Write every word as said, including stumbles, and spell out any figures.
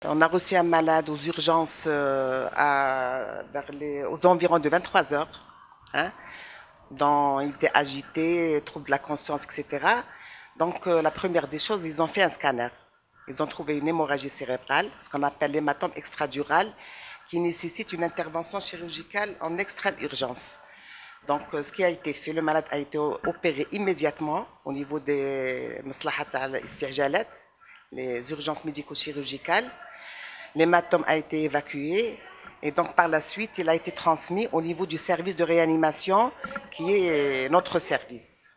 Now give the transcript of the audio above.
On a reçu un malade aux urgences euh, à, vers les- aux environs de vingt-trois heures, hein, dont il était agité, trouble de la conscience, et cetera. Donc euh, la première des choses, ils ont fait un scanner. Ils ont trouvé une hémorragie cérébrale, ce qu'on appelle l'hématome extradural, qui nécessite une intervention chirurgicale en extrême urgence. Donc, euh, ce qui a été fait, le malade a été opéré immédiatement au niveau des maslahat al-isti'jalat, les urgences médico-chirurgicales. L'hématome a été évacué et donc par la suite, il a été transmis au niveau du service de réanimation qui est notre service.